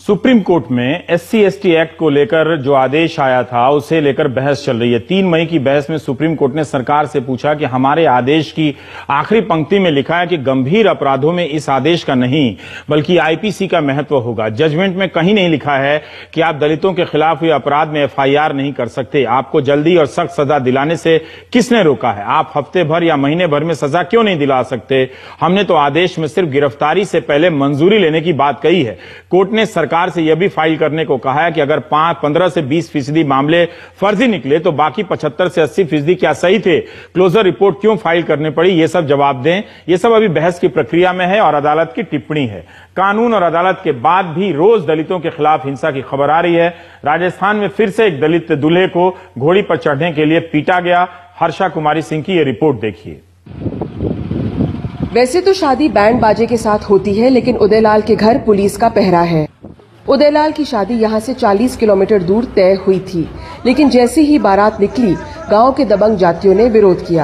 Supreme court में SC/ST act को लेकर जो आदेश आया था उसे लेकर बहस चल रही है। 3 मई की बहस में सुप्रीम कोर्ट ने सरकार से पूछा कि हमारे आदेश की आखिरी पंक्ति में लिखा है कि गंभीर अपराधों में इस आदेश का नहीं बल्कि IPC का महत्व होगा। जजमेंट में कहीं नहीं लिखा है कि आप दलितों के खिलाफ हुए अपराध में FIR नहीं कर सकते। आपको जल्दी और सख्त सजा दिलाने से किसने रोका है? आप हफ्ते भर या महीने भर में सजा क्यों नहीं दिला सकते? हमने तो आदेश में सिर्फ गिरफ्तारी से पहले मंजूरी लेने की बात कही है। कोर्ट ने सरकार से यह भी फाइल करने को कहा है कि अगर 15 से 20% मामले फर्जी निकले तो बाकी 75 से 80% क्या सही थे? क्लोजर रिपोर्ट क्यों फाइल करनी पड़ी? ये सब जवाब दें। ये सब अभी बहस की प्रक्रिया में है और अदालत की टिप्पणी है। कानून और अदालत के बाद भी रोज दलितों के खिलाफ हिंसा की खबर आ रही है। राजस्थान में फिर से एक दलित दूल्हे को घोड़ी पर चढ़ने के लिए पीटा गया। हर्षा कुमारी सिंह की यह रिपोर्ट देखिए। वैसे तो शादी बैंड बाजे के साथ होती है, लेकिन उदयलाल के घर पुलिस का पहरा है। उदयलाल की शादी यहां से 40 किलोमीटर दूर तय हुई थी, लेकिन जैसे ही बारात निकली, गांव के दबंग जातियों ने विरोध किया,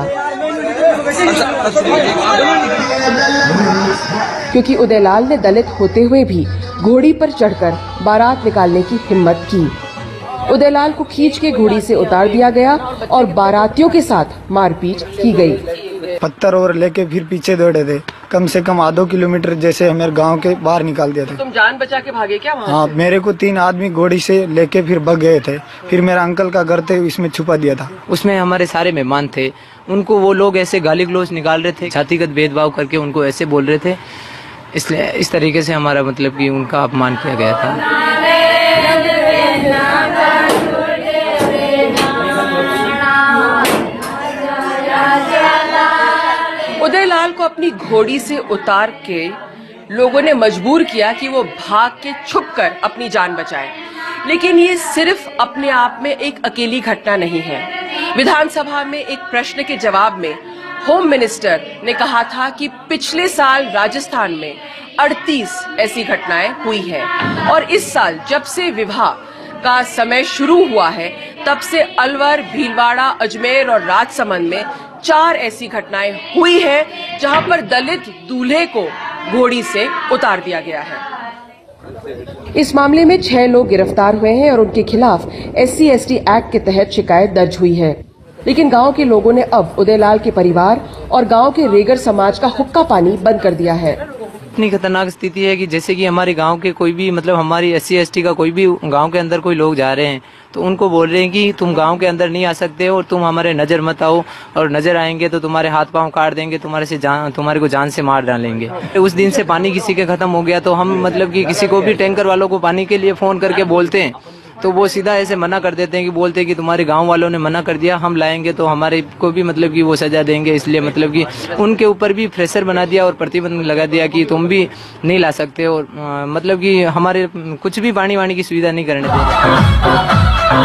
क्योंकि उदयलाल ने दलित होते हुए भी घोड़ी पर चढ़कर बारात निकालने की हिम्मत की। उदयलाल को खींच के घोड़ी से उतार दिया गया और बारातियों के साथ मारपीट की गई। पत्थर और लेके फिर पीछे दौड़े थे। कम से कम आधो किलोमीटर जैसे हमारे गांव के बाहर निकाल दिया था। तुम जान बचा के भागे क्या वहाँ? हाँ, मेरे को 3 आदमी घोड़ी से लेके फिर भाग गए थे। फिर मेरा अंकल का घर थे, इसमें छुपा दिया था। उसमें हमारे सारे मेहमान थे, उनको वो लोग ऐसे गाली गलौज निकाल रहे थे, जातिगत भेदभाव करके उनको ऐसे बोल रहे थे। इसलिए इस तरीके से हमारा मतलब कि उनका अपमान किया गया था। उदयलाल को अपनी घोड़ी से उतार के लोगों ने मजबूर किया कि वो भाग के छुपकर अपनी जान बचाए। लेकिन ये सिर्फ अपने आप में एक अकेली घटना नहीं है। विधानसभा में एक प्रश्न के जवाब में होम मिनिस्टर ने कहा था कि पिछले साल राजस्थान में 38 ऐसी घटनाएं हुई है और इस साल जब से विवाह का समय शुरू हुआ है तब से अलवर, भीलवाड़ा, अजमेर और राजसमंद में 4 ऐसी घटनाएं हुई है जहां पर दलित दूल्हे को घोड़ी से उतार दिया गया है। इस मामले में 6 लोग गिरफ्तार हुए हैं और उनके खिलाफ SC/ST एक्ट के तहत शिकायत दर्ज हुई है। लेकिन गांव के लोगों ने अब उदयलाल के परिवार और गांव के रेगर समाज का हुक्का पानी बंद कर दिया है। इतनी खतरनाक स्थिति है कि जैसे कि हमारे गांव के कोई भी मतलब हमारी SC/ST का कोई भी गांव के अंदर कोई लोग जा रहे हैं तो उनको बोल रहे हैं कि तुम गांव के अंदर नहीं आ सकते और तुम हमारे नजर मत आओ, और नजर आएंगे तो तुम्हारे हाथ पांव काट देंगे, तुम्हारे को जान से मार डालेंगे। उस दिन से पानी किसी के खत्म हो गया तो हम मतलब कि किसी को भी टैंकर वालों को पानी के लिए फोन करके बोलते हैं तो वो सीधा ऐसे मना कर देते हैं कि बोलते हैं कि तुम्हारे गांव वालों ने मना कर दिया, हम लाएंगे तो हमारे को भी मतलब कि वो सजा देंगे। इसलिए मतलब कि उनके ऊपर भी प्रेशर बना दिया और प्रतिबंध लगा दिया कि तुम भी नहीं ला सकते और मतलब कि हमारे कुछ भी पानी वानी की सुविधा नहीं करने देंगे।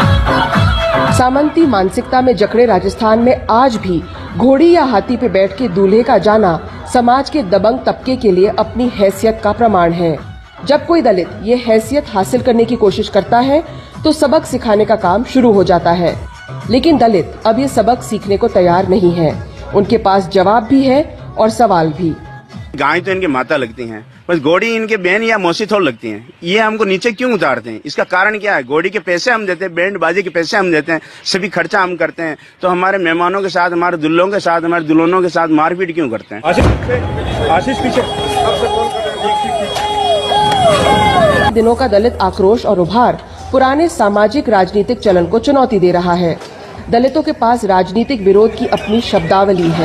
सामंती मानसिकता में जकड़े राजस्थान में आज भी घोड़ी या हाथी पे बैठ के दूल्हे का जाना समाज के दबंग तबके के लिए अपनी हैसियत का प्रमाण है। जब कोई दलित ये हैसियत हासिल करने की कोशिश करता है तो सबक सिखाने का काम शुरू हो जाता है। लेकिन दलित अब ये सबक सीखने को तैयार नहीं है। उनके पास जवाब भी है और सवाल भी। गाय तो इनके माता लगती हैं, बस घोड़ी इनके बहन या मौसी थोड़ लगती हैं। ये हमको नीचे क्यों उतारते हैं? इसका कारण क्या है? घोड़ी के पैसे हम देते हैं, बैंड बाजे के पैसे हम देते हैं, सभी खर्चा हम करते हैं, तो हमारे मेहमानों के साथ, हमारे दुल्हों के साथ, हमारे दुल्हनों के साथ मारपीट क्यों करते हैं? आशीष पीछे। दिनों का दलित आक्रोश और उभार पुराने सामाजिक राजनीतिक चलन को चुनौती दे रहा है। दलितों के पास राजनीतिक विरोध की अपनी शब्दावली है।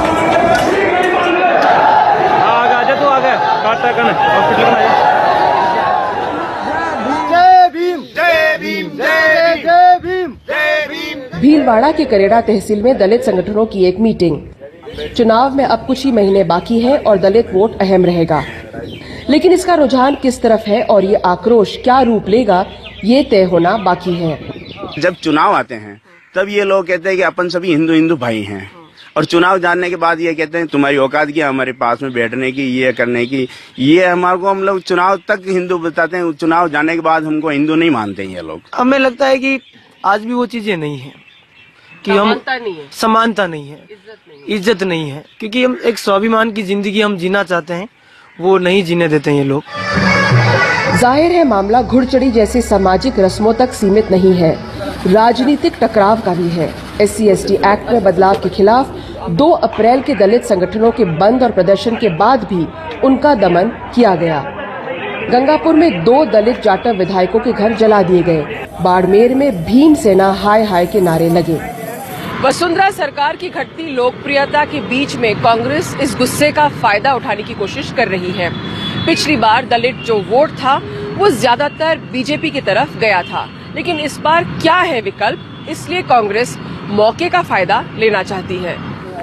भीलवाड़ा के करेड़ा तहसील में दलित संगठनों की एक मीटिंग। चुनाव में अब कुछ ही महीने बाकी है और दलित वोट अहम रहेगा, लेकिन इसका रुझान किस तरफ है और ये आक्रोश क्या रूप लेगा, ये तय होना बाकी है। जब चुनाव आते हैं तब ये लोग कहते हैं कि अपन सभी हिंदू भाई हैं, और चुनाव जानने के बाद ये कहते हैं तुम्हारी औकात क्या हमारे पास में बैठने की, ये करने की। ये हमारे को हम लोग चुनाव तक हिंदू बताते हैं, चुनाव जाने के बाद हमको हिंदू नहीं मानते हैं ये लोग। हमें लगता है कि आज भी वो चीजें नहीं है कि समानता नहीं है, इज्जत नहीं है, क्योंकि हम एक स्वाभिमान की जिंदगी हम जीना चाहते हैं, वो नहीं जीने देते हैं ये लोग। जाहिर है मामला घुड़चढ़ी जैसे सामाजिक रस्मों तक सीमित नहीं है, राजनीतिक टकराव का भी है। SC/ST एक्ट में बदलाव के खिलाफ 2 अप्रैल के दलित संगठनों के बंद और प्रदर्शन के बाद भी उनका दमन किया गया। गंगापुर में 2 दलित जाटव विधायकों के घर जला दिए गए। बाड़मेर में भीम सेना हाय हाय के नारे लगे। वसुंधरा सरकार की घटती लोकप्रियता के बीच में कांग्रेस इस गुस्से का फायदा उठाने की कोशिश कर रही है। पिछली बार दलित जो वोट था वो ज्यादातर बीजेपी की तरफ गया था, लेकिन इस बार क्या है विकल्प, इसलिए कांग्रेस मौके का फायदा लेना चाहती है।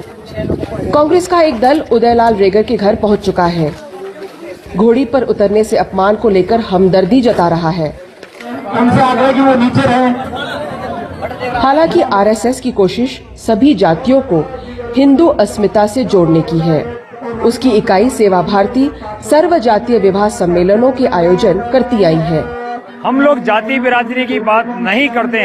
कांग्रेस का एक दल उदयलाल रेगर के घर पहुंच चुका है। घोड़ी पर उतरने से अपमान को लेकर हमदर्दी जता रहा है। उनसे आग्रह कि वो नीचे रहें। हालांकि RSS की कोशिश सभी जातियों को हिंदू अस्मिता से जोड़ने की है। उसकी इकाई सेवा भारती सर्व जातीय विवाह सम्मेलनों के आयोजन करती आई है। हम लोग जाति बिरादरी की बात नहीं करते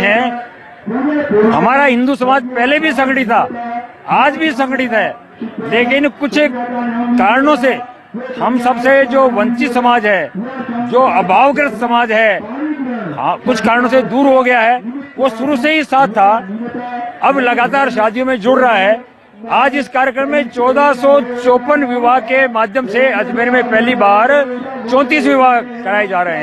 हैं। हमारा हिंदू समाज पहले भी संगठित था, आज भी संगठित है, लेकिन कुछ कारणों से हम सबसे जो वंचित समाज है, जो अभावग्रस्त समाज है, कुछ कारणों से दूर हो गया है। वो शुरू से ही साथ था, अब लगातार शादियों में जुड़ रहा है। आज इस कार्यक्रम में 1454 विवाह के माध्यम से अजमेर में पहली बार 34 विवाह कराए जा रहे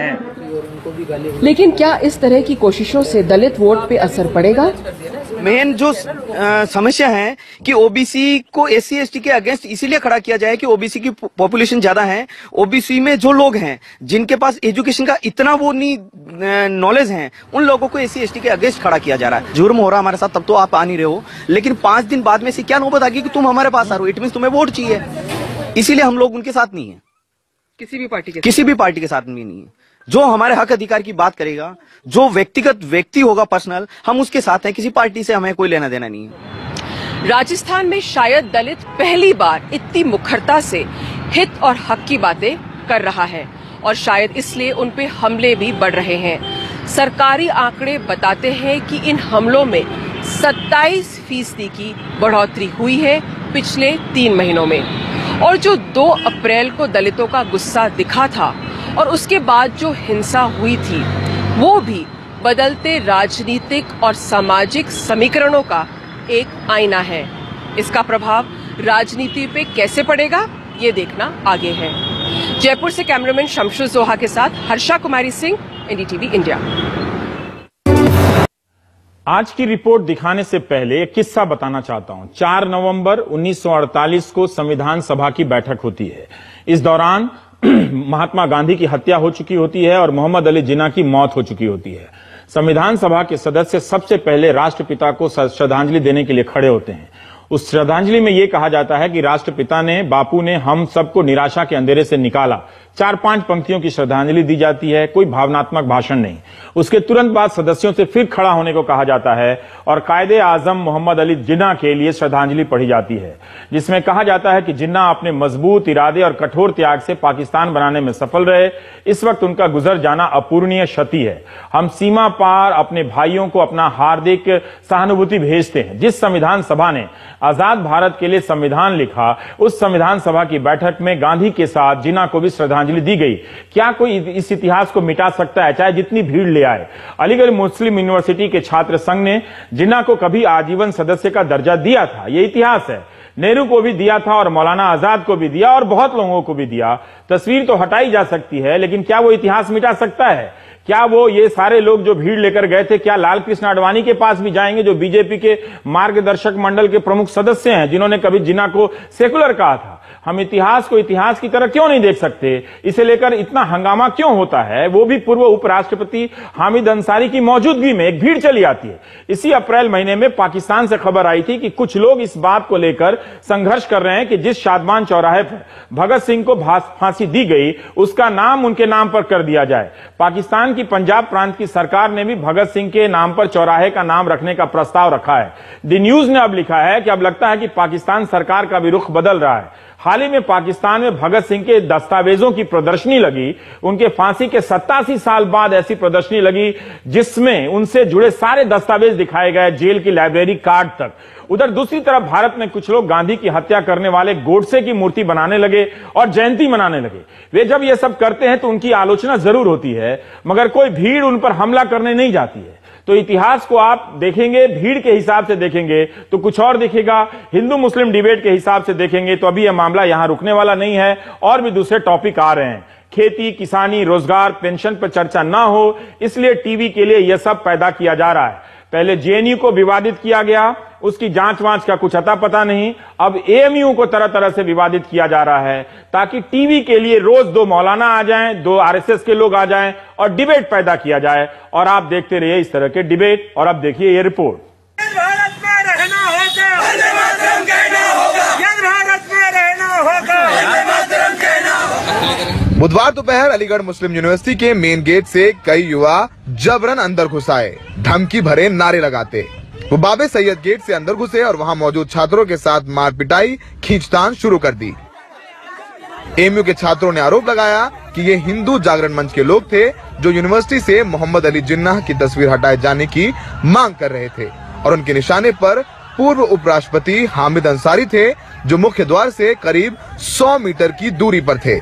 हैं। लेकिन क्या इस तरह की कोशिशों से दलित वोट पे असर पड़ेगा? मेन जो समस्या है कि ओबीसी को SC/ST के अगेंस्ट इसीलिए खड़ा किया जाए कि ओबीसी की पॉपुलेशन ज्यादा है। ओबीसी में जो लोग हैं जिनके पास एजुकेशन का इतना वो नहीं नॉलेज है, उन लोगों को SC/ST के अगेंस्ट खड़ा किया जा रहा है। जुर्म हो रहा हमारे साथ, तब तो आप आ नहीं रहे हो, लेकिन 5 दिन बाद में से क्या नौबत आ गई कि तुम हमारे पास आ रहे हो, इट मींस तुम्हें वोट चाहिए। इसीलिए हम लोग उनके साथ नहीं है, किसी भी पार्टी के साथ नहीं है। जो हमारे हक अधिकार की बात करेगा, जो व्यक्तिगत व्यक्ति होगा पर्सनल, हम उसके साथ हैं। किसी पार्टी से हमें कोई लेना देना नहीं है। राजस्थान में शायद दलित पहली बार इतनी मुखरता से हित और हक की बातें कर रहा है, और शायद इसलिए उन पे हमले भी बढ़ रहे हैं। सरकारी आंकड़े बताते हैं कि इन हमलों में 27% की बढ़ोतरी हुई है पिछले 3 महीनों में। और जो 2 अप्रैल को दलितों का गुस्सा दिखा था और उसके बाद जो हिंसा हुई थी, वो भी बदलते राजनीतिक और सामाजिक समीकरणों का एक आईना है। इसका प्रभाव राजनीति पे कैसे पड़ेगा, ये देखना आगे है। जयपुर से कैमरामैन शमशुल जोहा के साथ हर्षा कुमारी सिंह, NDTV इंडिया। आज की रिपोर्ट दिखाने से पहले एक किस्सा बताना चाहता हूं। 4 नवंबर 1948 को संविधान सभा की बैठक होती है। इस दौरान महात्मा गांधी की हत्या हो चुकी होती है और मोहम्मद अली जिन्ना की मौत हो चुकी होती है। संविधान सभा के सदस्य सबसे पहले राष्ट्रपिता को श्रद्धांजलि देने के लिए खड़े होते हैं। उस श्रद्धांजलि में यह कहा जाता है कि राष्ट्रपिता ने, बापू ने हम सबको निराशा के अंधेरे से निकाला। 4-5 पंक्तियों की श्रद्धांजलि दी जाती है, कोई भावनात्मक भाषण नहीं। उसके तुरंत बाद सदस्यों से फिर खड़ा होने को कहा जाता है और कायदे आजम मोहम्मद अली जिन्ना के लिए श्रद्धांजलि पढ़ी जाती है, जिसमें कहा जाता है कि जिन्ना अपने मजबूत इरादे और कठोर त्याग से पाकिस्तान बनाने में सफल रहे। इस वक्त उनका गुजर जाना अपूरणीय क्षति है। हम सीमा पार अपने भाइयों को अपना हार्दिक सहानुभूति भेजते हैं। जिस संविधान सभा ने आजाद भारत के लिए संविधान लिखा, उस संविधान सभा की बैठक में गांधी के साथ जिन्ना को भी श्रद्धांजलि दी गई। क्या कोई इस इतिहास को मिटा सकता है, चाहे जितनी भीड़ ले आए? अलीगढ़ मुस्लिम यूनिवर्सिटी के छात्र संघ ने जिन्ना को कभी आजीवन सदस्य का दर्जा दिया था, ये इतिहास है। नेहरू को भी दिया था और मौलाना आजाद को भी दिया और बहुत लोगों को भी दिया। तस्वीर तो हटाई जा सकती है, लेकिन क्या वो इतिहास मिटा सकता है? क्या वो ये सारे लोग जो भीड़ लेकर गए थे, क्या लाल कृष्ण आडवाणी के पास भी जाएंगे, जो बीजेपी के मार्गदर्शक मंडल के प्रमुख सदस्य हैं, जिन्होंने कभी जिन्ना को सेकुलर कहा था? हम इतिहास को इतिहास की तरह क्यों नहीं देख सकते? इसे लेकर इतना हंगामा क्यों होता है? वो भी पूर्व उपराष्ट्रपति हामिद अंसारी की मौजूदगी में एक भीड़ चली आती है। इसी अप्रैल महीने में पाकिस्तान से खबर आई थी कि कुछ लोग इस बात को लेकर संघर्ष कर रहे हैं कि जिस शादमान चौराहे पर भगत सिंह को फांसी दी गई, उसका नाम उनके नाम पर कर दिया जाए। पाकिस्तान की पंजाब प्रांत की सरकार ने भी भगत सिंह के नाम पर चौराहे का नाम रखने का प्रस्ताव रखा है। द न्यूज ने अब लिखा है कि अब लगता है कि पाकिस्तान सरकार का भी रुख बदल रहा है। हाल ही में पाकिस्तान में भगत सिंह के दस्तावेजों की प्रदर्शनी लगी। उनके फांसी के 87 साल बाद ऐसी प्रदर्शनी लगी जिसमें उनसे जुड़े सारे दस्तावेज दिखाए गए, जेल की लाइब्रेरी कार्ड तक। उधर दूसरी तरफ भारत में कुछ लोग गांधी की हत्या करने वाले गोडसे की मूर्ति बनाने लगे और जयंती मनाने लगे। वे जब ये सब करते हैं तो उनकी आलोचना जरूर होती है, मगर कोई भीड़ उन पर हमला करने नहीं जाती है। तो इतिहास को आप देखेंगे, भीड़ के हिसाब से देखेंगे तो कुछ और दिखेगा, हिंदू मुस्लिम डिबेट के हिसाब से देखेंगे तो अभी यह मामला यहां रुकने वाला नहीं है और भी दूसरे टॉपिक आ रहे हैं। खेती, किसानी, रोजगार, पेंशन पर चर्चा ना हो इसलिए टीवी के लिए यह सब पैदा किया जा रहा है। पहले जेएनयू को विवादित किया गया, उसकी जांच वांच का कुछ अता पता नहीं। अब एएमयू को तरह तरह से विवादित किया जा रहा है ताकि टीवी के लिए रोज 2 मौलाना आ जाएं, 2 आरएसएस के लोग आ जाएं और डिबेट पैदा किया जाए। और आप देखते रहिए इस तरह के डिबेट। और अब देखिए ये रिपोर्ट। भारत में रहना होगा, वंदे मातरम कहना होगा, भारत में रहना होगा, वंदे मातरम कहना होगा। बुधवार दोपहर अलीगढ़ मुस्लिम यूनिवर्सिटी के मेन गेट से कई युवा जबरन अंदर घुस आए, धमकी भरे नारे लगाते। वो बाबे सैयद गेट से अंदर घुसे और वहां मौजूद छात्रों के साथ मार पिटाई, खींचतान शुरू कर दी। एएमयू के छात्रों ने आरोप लगाया कि ये हिंदू जागरण मंच के लोग थे जो यूनिवर्सिटी से मोहम्मद अली जिन्नाह की तस्वीर हटाए जाने की मांग कर रहे थे और उनके निशाने पर पूर्व उपराष्ट्रपति हामिद अंसारी थे जो मुख्य द्वार से करीब 100 मीटर की दूरी पर थे।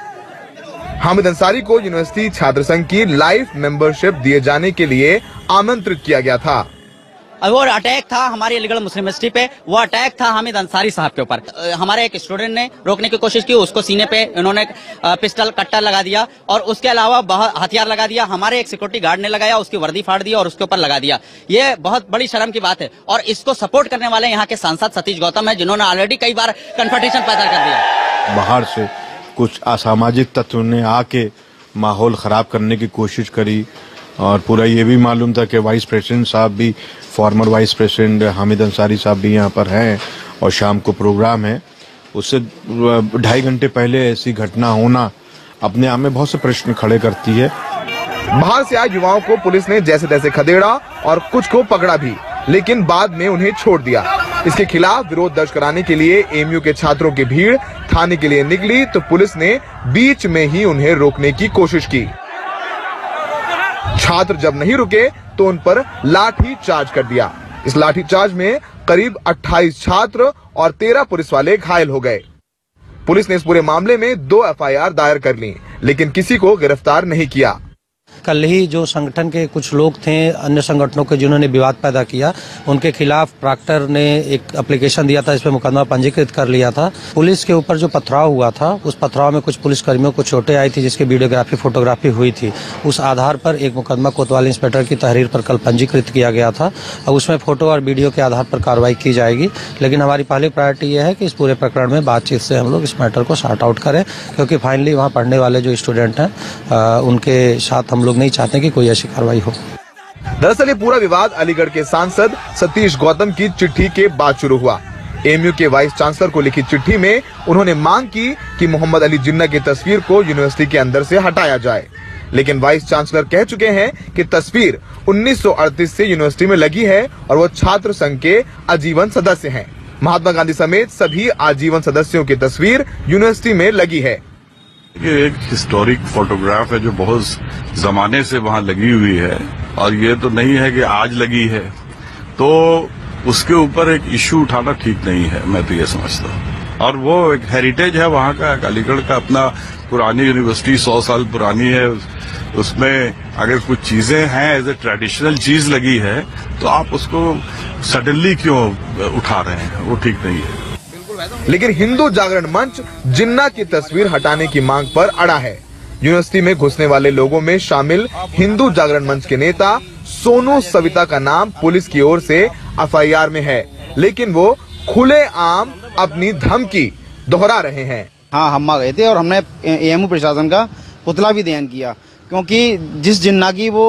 हामिद अंसारी को यूनिवर्सिटी छात्र संघ की लाइफ मेंबरशिप दिए जाने के लिए आमंत्रित किया गया था। वो अटैक था हमारी अलीगढ़ मुस्लिम यूनिवर्सिटी पे, वो अटैक था हामिद अंसारी साहब के ऊपर। हमारे एक स्टूडेंट ने रोकने की कोशिश की, उसको सीने पे इन्होंने पिस्टल कट्टा लगा दिया और उसके अलावा बहुत हथियार लगा दिया। हमारे एक सिक्योरिटी गार्ड ने लगाया, उसकी वर्दी फाड़ दी और उसके ऊपर लगा दिया। ये बहुत बड़ी शर्म की बात है और इसको सपोर्ट करने वाले यहाँ के सांसद सतीश गौतम है जिन्होंने ऑलरेडी कई बार कन्फ्रंटेशन पैदा कर दिया। बाहर से कुछ असामाजिक तत्वों ने आके माहौल खराब करने की कोशिश करी और पूरा ये भी मालूम था कि वाइस प्रेसिडेंट साहब भी, former vice president Hamid Ansari साहब भी यहाँ पर हैं और शाम को प्रोग्राम है। उससे 2.5 घंटे पहले ऐसी घटना होना अपने आप में बहुत से प्रश्न खड़े करती है। बाहर से आए युवाओं को पुलिस ने जैसे तैसे खदेड़ा और कुछ को पकड़ा भी, लेकिन बाद में उन्हें छोड़ दिया। इसके खिलाफ विरोध दर्ज कराने के लिए एएमयू के छात्रों की भीड़ थाने के लिए निकली तो पुलिस ने बीच में ही उन्हें रोकने की कोशिश की। छात्र जब नहीं रुके तो उन पर लाठी चार्ज कर दिया। इस लाठी चार्ज में करीब 28 छात्र और 13 पुलिस वाले घायल हो गए। पुलिस ने इस पूरे मामले में 2 एफआईआर दायर कर ली, लेकिन किसी को गिरफ्तार नहीं किया। कल ही जो संगठन के कुछ लोग थे, अन्य संगठनों के जिन्होंने विवाद पैदा किया, उनके खिलाफ प्राक्टर ने एक एप्लीकेशन दिया था, इसमें मुकदमा पंजीकृत कर लिया था। पुलिस के ऊपर जो पथराव हुआ था, उस पथराव में कुछ पुलिस कर्मियों को चोटें आई थी जिसकी वीडियोग्राफी फोटोग्राफी हुई थी। उस आधार पर एक मुकदमा कोतवाल इंस्पेक्टर की तहरीर पर कल पंजीकृत किया गया था और उसमें फोटो और वीडियो के आधार पर कार्रवाई की जाएगी। लेकिन हमारी पहली प्रायोरिटी यह है कि इस पूरे प्रकरण में बातचीत से हम लोग इस मैटर को सॉर्ट आउट करें, क्योंकि फाइनली वहाँ पढ़ने वाले जो स्टूडेंट हैं उनके साथ हम लोग नहीं चाहते कि कोई ऐसी कार्रवाई हो। दरअसल ये पूरा विवाद अलीगढ़ के सांसद सतीश गौतम की चिट्ठी के बाद शुरू हुआ। एएमयू के वाइस चांसलर को लिखी चिट्ठी में उन्होंने मांग की कि मोहम्मद अली जिन्ना की तस्वीर को यूनिवर्सिटी के अंदर से हटाया जाए, लेकिन वाइस चांसलर कह चुके हैं कि तस्वीर 1938 से यूनिवर्सिटी में लगी है और वो छात्र संघ के आजीवन सदस्य हैं। महात्मा गांधी समेत सभी आजीवन सदस्यों की तस्वीर यूनिवर्सिटी में लगी है। ये एक हिस्टोरिक फोटोग्राफ है जो बहुत जमाने से वहाँ लगी हुई है और ये तो नहीं है कि आज लगी है, तो उसके ऊपर एक इश्यू उठाना ठीक नहीं है, मैं तो ये समझता हूँ। और वो एक हेरिटेज है वहाँ का, अलीगढ़ का अपना पुरानी यूनिवर्सिटी 100 साल पुरानी है, उसमें अगर कुछ चीजें हैं एज ए ट्रेडिशनल चीज लगी है तो आप उसको सडनली क्यों उठा रहे हैं, वो ठीक नहीं है। लेकिन हिंदू जागरण मंच जिन्ना की तस्वीर हटाने की मांग पर अड़ा है। यूनिवर्सिटी में घुसने वाले लोगों में शामिल हिंदू जागरण मंच के नेता सोनू सविता का नाम पुलिस की ओर से एफआईआर में है, लेकिन वो खुलेआम अपनी धमकी दोहरा रहे हैं। हाँ, हम गए थे और हमने एएमयू प्रशासन का पुतला भी दहन किया, क्योंकि जिस जिन्ना की वो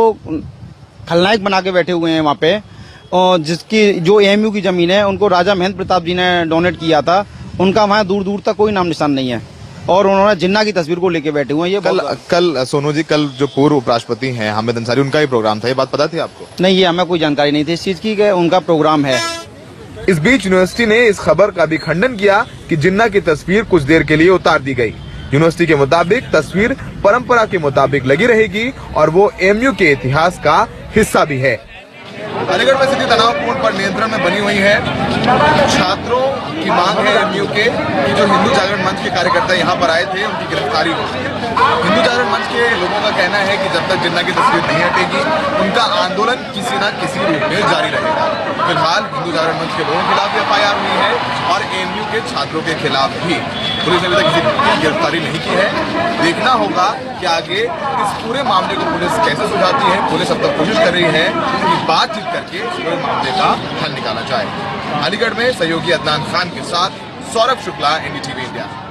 खलनायक बना के बैठे हुए हैं वहाँ पे, और जिसकी जो एएमयू की जमीन है उनको राजा महेंद्र प्रताप जी ने डोनेट किया था, उनका वहाँ दूर दूर तक कोई नाम निशान नहीं है और उन्होंने जिन्ना की तस्वीर को लेके बैठे हुए हैं। ये कल सोनू जी, कल जो पूर्व उपराष्ट्रपति हैं हामिद अंसारी, उनका ही प्रोग्राम था, ये बात पता थी आपको? नहीं, ये हमें कोई जानकारी नहीं थी इस चीज की कि उनका प्रोग्राम है। इस बीच यूनिवर्सिटी ने इस खबर का भी खंडन किया कि जिन्ना की तस्वीर कुछ देर के लिए उतार दी गई। यूनिवर्सिटी के मुताबिक तस्वीर परंपरा के मुताबिक लगी रहेगी और वो एएमयू के इतिहास का हिस्सा भी है। अलीगढ़ में स्थिति तनावपूर्ण पर नियंत्रण में बनी हुई है। छात्रों की मांग है एएमयू के कि जो हिंदू जागरण मंच के कार्यकर्ता यहाँ पर आए थे उनकी गिरफ्तारी हो। हिंदू जागरण मंच के लोगों का कहना है कि जब तक जिन्ना की तस्वीर नहीं हटेगी उनका आंदोलन किसी न किसी रूप में जारी रहेगा। फिलहाल हिंदू जागरण मंच के लोगों के खिलाफ FIR हुई है और एएमयू के छात्रों के खिलाफ भी। पुलिस ने अभी तक किसी की गिरफ्तारी नहीं की है। देखना होगा कि आगे इस पूरे मामले को पुलिस कैसे सुलझाती है। पुलिस अब तक कोशिश कर रही है कि बातचीत करके इस पूरे मामले का हल निकाला जाए। अलीगढ़ में सहयोगी अदनान खान के साथ सौरभ शुक्ला, NDTV इंडिया।